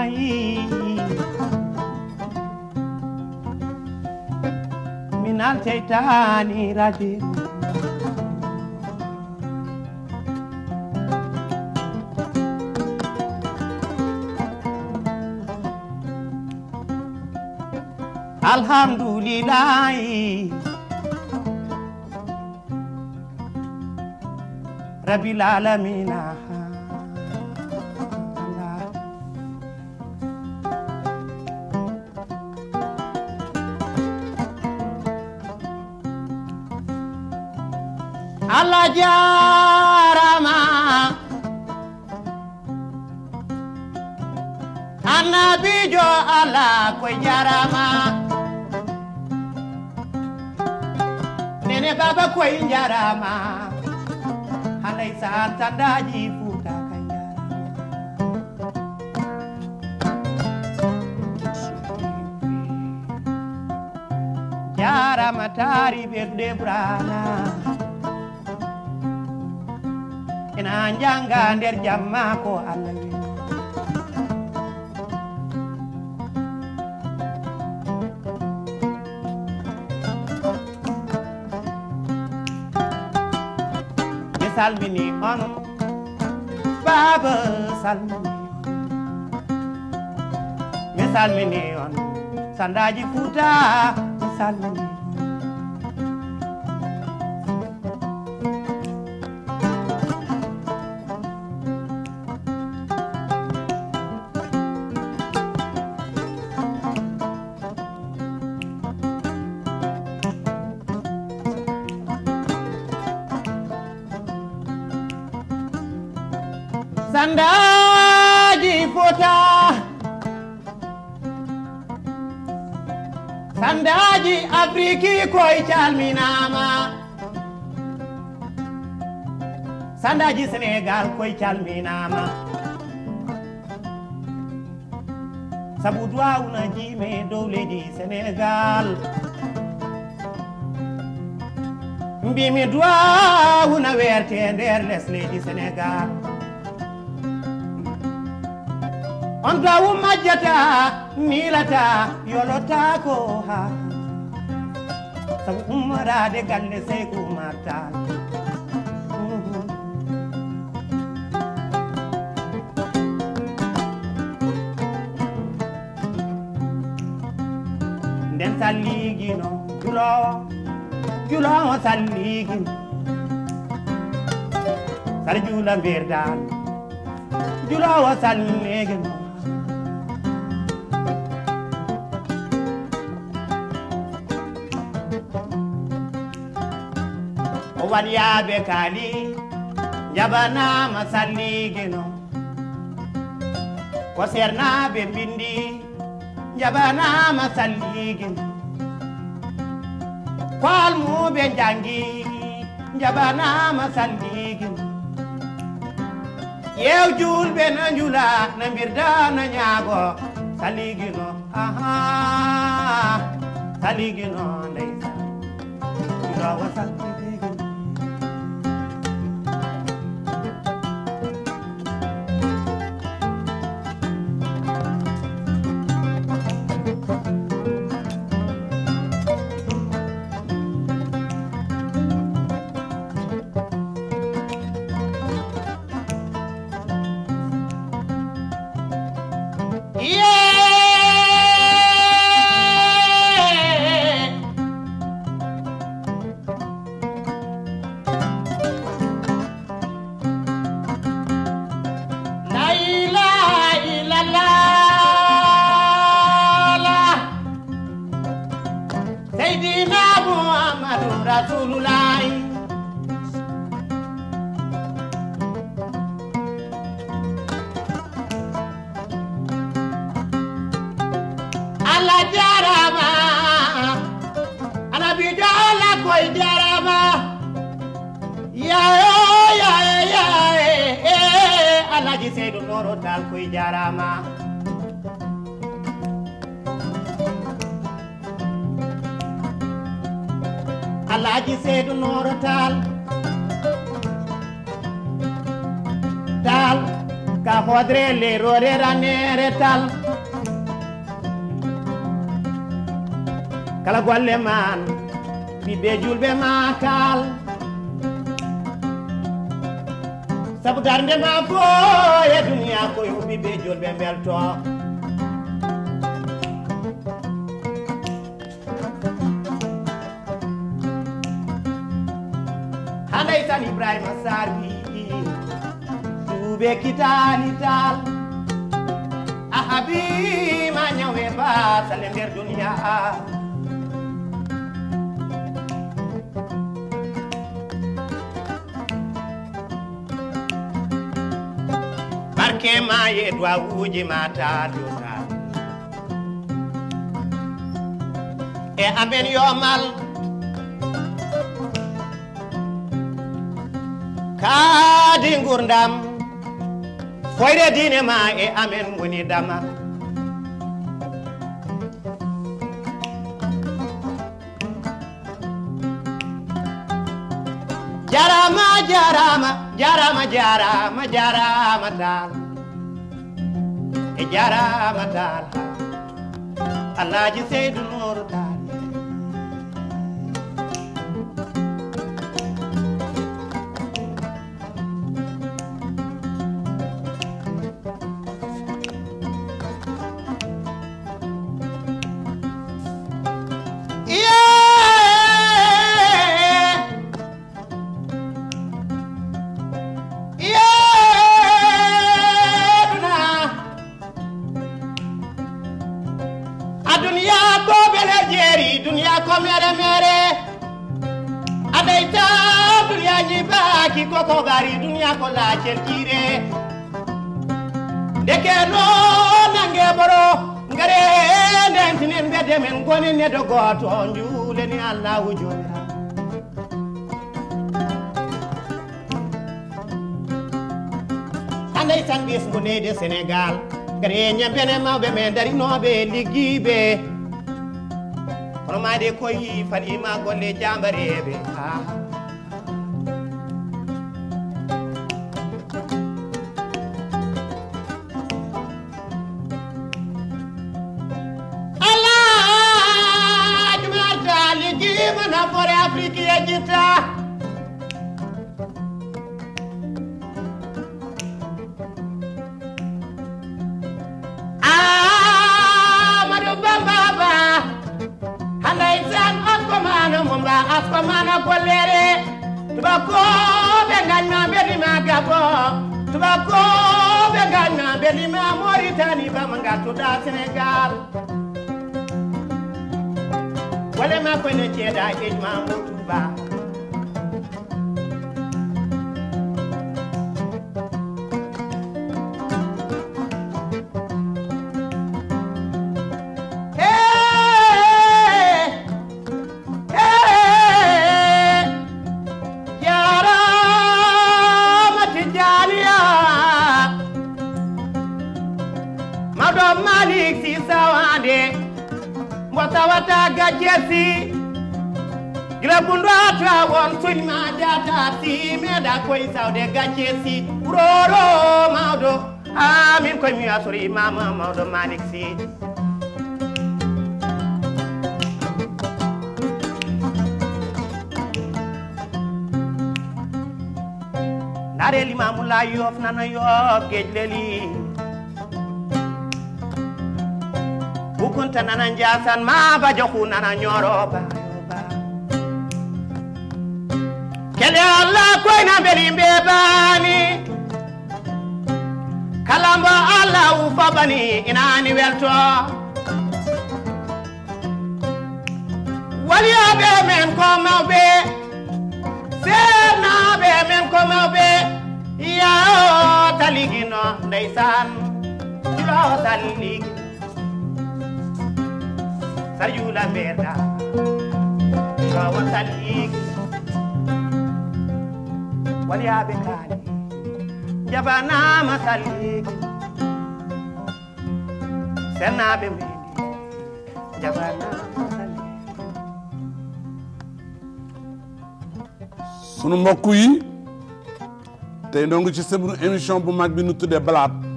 lillahi minal shaytani rajim. Alhamdulillahi Rabbil alamin. Allah jarama Annabijo Allah koy jarama Nene baba koy jarama Halay san sandaji Fuuta kay jarama tari ɓerde ɓurana ena janga nder jamma ko Allah wi mi salmini on baba salmini mi salmini on sandaji Fuuta mi salmini sandaji Fuuta sandaji Afriki koy calminama sandaji Sénégal koy calminama sabu duwawuna jime dow leydi Sénégal mbimi duwawuna werte nder les leydi Sénégal on dawu majjata milata yolota ko ha sabu ummarade galle Seyku Umar Tall nden salligino julowo salligino sar juula mberdal julowo salligino waliyaɓe kaali jabanama salligino ko sernaɓe bindi jabanama salligino ko almuɓe jangi jabanama salligino yew julɓe no jula no mbirda no ñaago salligino aha salligino ndeysa julowo salligino Seydou Nourou Tall koy jarama Alhaji Seydou Nourou Tall ka hodre le rore ranere tal kala golle man ɓiɓɓe julɓe makal sabu darde ma fo e duniya koye ɓiɓɓe julɓe belto handay tan Ibrahima Sarr wi suuɓe kitali tal a habima ñawe basale nder duniya barke ma ye duwawuji mata dota e amen yomal kaadi gurdam foyre dine ma e amen woni dama jarama jarama jarama jarama jarama dal e jarama dal Alhaji Seydou Nourou Tall dunia ko mere mere adaita dunia nyibaki koko gari dunia ko la certire deke no nange boro ngare ndentinen bede men goni ne do goto njule ni Allah wujura anday tan bis ngone de Senegal ngare nyambene mawbe men dari nobe ligibe romade koyi fadima golle jambarebe Allah jumarta ligi mana fore Afrique yejita askomana kolere tubako be ganna belima gabo tubako be ganna belima Mauritanie bamanga tuda Senegal wala ma ko ne ceda ejma mutuba Malik si sawande mbotawata gajesi grabundwa trawon sunma data si meda koy sawde gajesi roro mawdo amin koy mi asuri mama mawdo Malik si nare limamu la yof nana yof gejleli bukunta nana njasan ma bajoku nana nyoroba kele Allah koy na belimbe bani kalamba Allah ufa bani inani welto waliya be men ko mawbe sena be men ko mawbe ya taligino ndaysan dilo taligi sayula merda rawa taligi waliya be kali jabana masaligi sena be windi jabana masaligi sunu mbokk yi tey ndongo ci seen émission bu mag bi nu tuddee Balaat